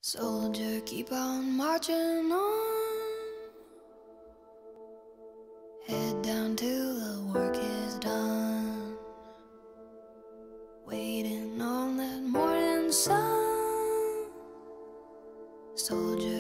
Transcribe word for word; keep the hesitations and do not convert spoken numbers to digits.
Soldier, keep on marching on. Head down till the work is done. Waiting on that morning sun. Soldier,